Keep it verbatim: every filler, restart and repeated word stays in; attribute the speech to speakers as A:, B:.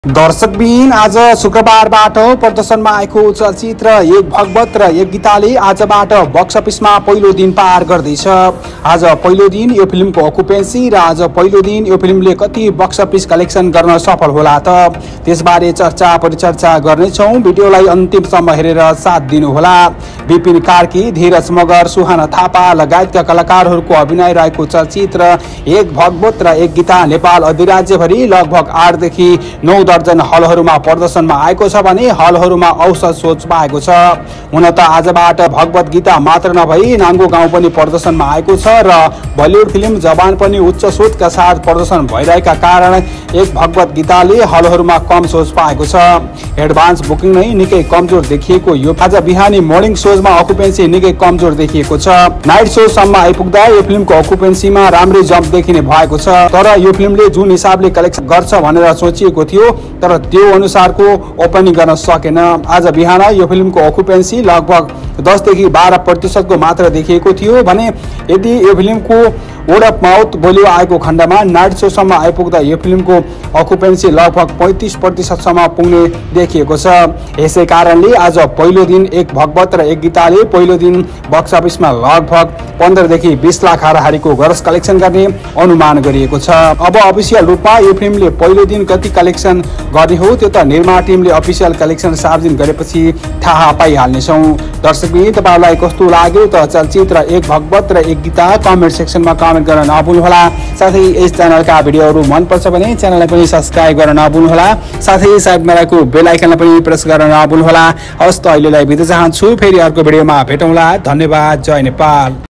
A: दर्शकबिन आज शुक्रबारबाट प्रदर्शनमा आएको चलचित्र एक भगवत र एक गीताले आजबाट बक्स अफिसमा पहिलो दिन पार गर्दैछ। आज पहिलो दिन यो फिल्मको अकुपेन्सी र आज पहिलो दिन यो फिल्मले कति बक्स अफिस कलेक्सन गर्न सफल होला त त्यसबारे चर्चा परिचर्चा गर्नेछौँ। भिडियोलाई अन्तिमसम्म हेरेर साथ दिनुहोला। विपिन कार्की, धीरज मगर, सुहाना थापा लगायतका कलाकारहरूको अभिनय रहेको चलचित्र एक भगवत र एक गीता नेपाल अधिराज्यभरि लगभग आठदेखि नौ दर्जन हलहरूमा प्रदर्शनमा आएको छ भने हलहरूमा औसत सोच पाएको छ। हुन त आजबाट भगवत गीता मात्र नभई नाङ्गो गाउँ पनि प्रदर्शनमा आएको छ र बलिउड फिल्म जवान पनि उच्च सोचका साथ प्रदर्शन भइरहेका कारण एक भगवत गीताले हलहरूमा कम सोच पाएको छ। एडभान्स बुकिङ नै निकै कमजोर देखिएको यो आज बिहानी मोर्निङ सोजमा अकुपेन्सी निकै कमजोर देखिएको छ। नाइट शो सम्म आइपुग्दा यो फिल्मको अकुपेन्सीमा राम्रै जम्प देखिने भएको छ। तर यो फिल्मले जुन हिसाबले कलेक्सन गर्छ भनेर सोचिएको थियो तर त्यो अनुसारको ओपनिङ गर्न सकेन। आज बिहान यो फिल्मको अकुपेन्सी लगभग दस देखि बाह्र प्रतिशतको मात्र देखिएको थियो भने यदि यो फिल्मको वर्ड अफ माउथ बोलियो आएको खण्डमा नाइट शो सम्म आइपुग्दा यो फिल्मको अकुपेन्सी लगभग पैंतीस प्रतिशतसम्म पुग्ने देखिएको छ। यसै कारणले आज पहिलो दिन एक भगवत र एक गीताले पहिलो दिन बक्स अफिसमा लगभग पन्ध्रदेखि बीस लाख हाराहारीको ग्रस कलेक्सन गर्ने अनुमान गरिएको छ। अब अफिसियल रूपमा यो फिल्मले पहिलो दिन कति कलेक्सन गर्ने हो त्यो त निर्माण टिमले अफिसियल कलेक्सन सार्वजनिक गरेपछि थाहा पाइहाल्नेछौँ। दर्शकबिन तपाईँलाई कस्तो लाग्यो त चलचित्र एक भगवत र एक गीता कमेन्ट सेक्सनमा कमेन्ट गर्न नभुल्नुहोला। साथै यस च्यानलका भिडियोहरू मनपर्छ भने च्यानललाई पनि सब्स्क्राइब गर्न नभुल्नुहोला। साथै साइडमा रहेको बेल आइकनलाई पनि प्रेस गर्न नभुल्नुहोला। हवस् त अहिलेलाई बिदा चाहन्छु। फेरि अर्को भिडियोमा भेटौँला। धन्यवाद। जय नेपाल।